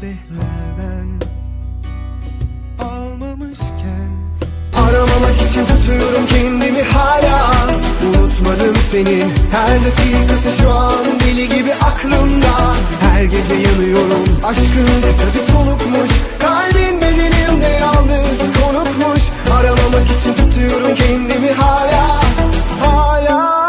kadehlerden almamışken. Aramamak için tutuyorum kendimi hala. Unutmadım seni, her dakikası şu an deli gibi aklımda. Her gece yanıyorum, aşkın kısa bir solukmuş. Kalbin bedenimde yalnız konukmuş. Aramamak için tutuyorum kendimi hala. Hala.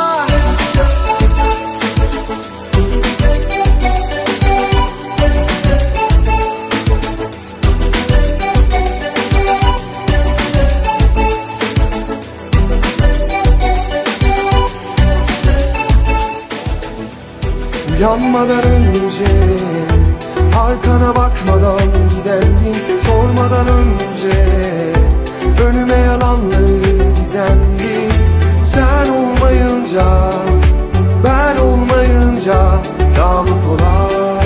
Uyanmadan önce, arkana bakmadan gidendin. Sormadan önce, önüme yalanları dizendin. Sen olmayınca, ben olmayınca daha mı kolay?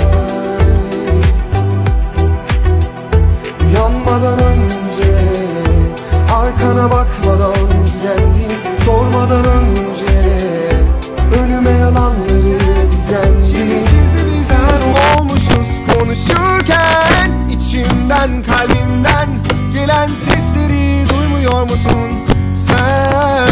Uyanmadan önce, arkana bakmadan gidendin. Sormadan önce, önüme yalanları dizendin. Sen olmuşuz konuşurken, içimden kalbimden gelen sesleri duymuyor musun? Sen